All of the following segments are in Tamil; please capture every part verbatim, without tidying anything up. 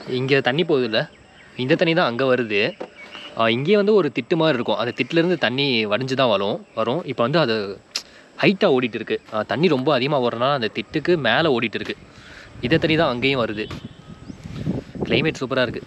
இங்கே தண்ணி போகுதுல்ல, இந்த தண்ணி தான் அங்கே வருது. இங்கே வந்து ஒரு திட்டு மாதிரி இருக்கும், அந்த திட்டிலேருந்து தண்ணி வடிஞ்சு தான் வரும் வரும் இப்போ வந்து அது ஹைட்டாக ஓடிட்டு இருக்கு. தண்ணி ரொம்ப அதிகமாக ஓடுறதுனால அந்த திட்டுக்கு மேலே ஓடிட்டு இருக்கு. இதே தண்ணி தான் அங்கேயும் வருது. கிளைமேட் சூப்பராக இருக்குது.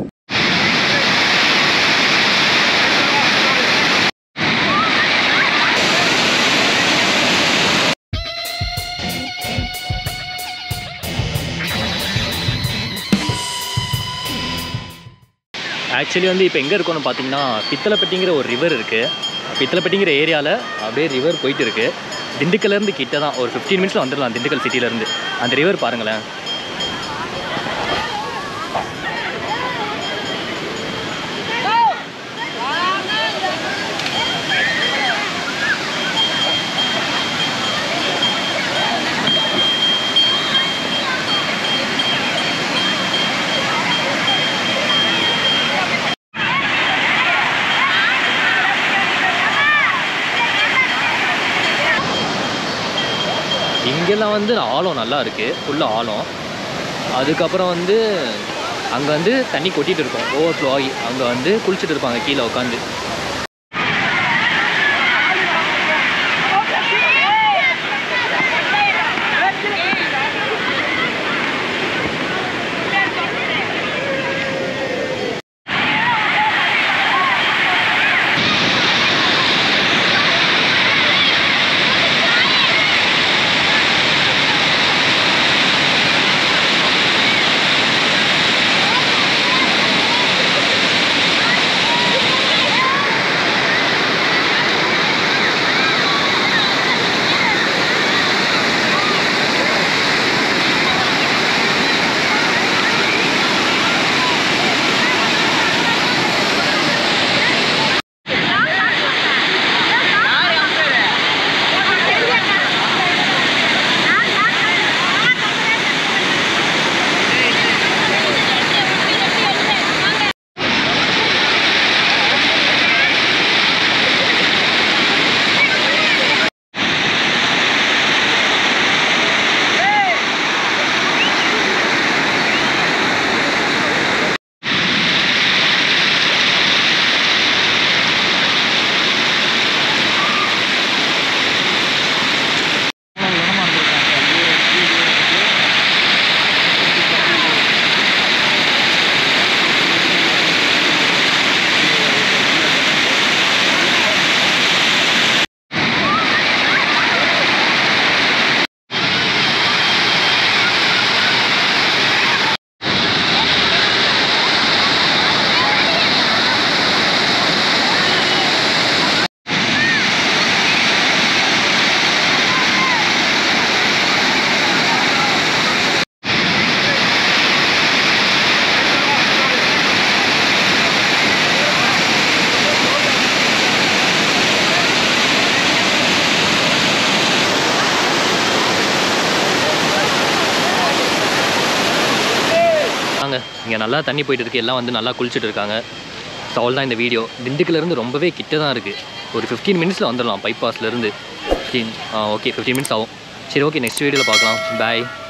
ஆக்சுவலி வந்து இப்போ எங்கே இருக்கோன்னு பார்த்தீங்கன்னா, பித்தளைப்பட்டிங்கிற ஒரு ரிவர் இருக்குது. பித்தளைப்பட்டிங்கிற ஏரியாவில் அப்படியே ரிவர் போயிட்டு இருக்குது. திண்டுக்கல்லேருந்து கிட்ட தான், ஒரு ஃபிஃப்டீன் மினிட்ஸில் வந்துடலாம் திண்டுக்கல் சிட்டிலேருந்து. அந்த ரிவர் பாருங்களேன். இங்கெல்லாம் வந்து ஆழம் நல்லா இருக்குது, ஃபுல்லாக ஆழம். அதுக்கப்புறம் வந்து அங்கே வந்து தண்ணி கொட்டிகிட்டு இருக்கும், ஓவர் ஃப்ளோ ஆகி. அங்கே வந்து குளிச்சுட்டு இருப்பாங்க கீழே உட்காந்து. இங்கே நல்லா தண்ணி போயிட்டு இருக்குது, எல்லாம் வந்து நல்லா குளிச்சுட்டு இருக்காங்க. ஸோ அவ்வளோ தான் இந்த வீடியோ. திண்டுக்கல்லேருந்து ரொம்பவே கிட்ட தான் இருக்குது, ஒரு ஃபிஃப்டீன் மினிட்ஸில் வந்துடலாம் பைபாஸ்லேருந்து. ஃபிஃப்டீன் ஓகே ஃபிஃப்டீன் மினிட்ஸ் ஆகும். சரி ஓகே, நெக்ஸ்ட் வீடியோவில் பார்க்கலாம். பாய்.